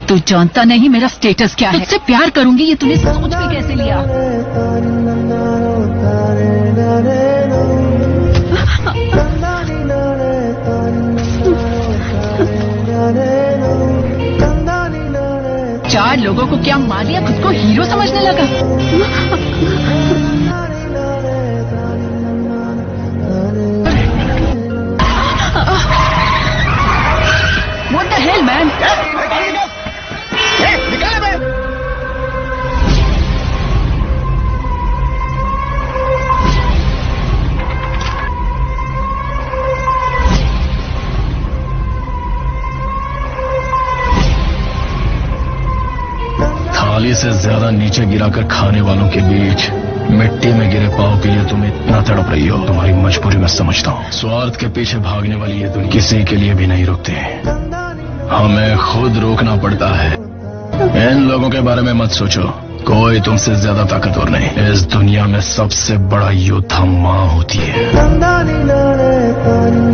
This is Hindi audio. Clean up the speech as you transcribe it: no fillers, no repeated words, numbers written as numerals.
तू जानता नहीं मेरा स्टेटस क्या है। तुझसे प्यार करूंगी ये तूने सोच भी कैसे लिया? चार लोगों को क्या मार लिया, खुद को हीरो समझने लगा। What the hell, man? थाली से ज्यादा नीचे गिराकर खाने वालों के बीच मिट्टी में गिरे पांव के लिए तुम इतना तड़प रही हो। तुम्हारी मजबूरी मैं समझता हूँ। स्वार्थ के पीछे भागने वाली ये दुनिया किसी के लिए भी नहीं रुकती। हमें खुद रोकना पड़ता है। इन लोगों के बारे में मत सोचो, कोई तुमसे ज्यादा ताकतवर नहीं। इस दुनिया में सबसे बड़ा योद्धा माँ होती है।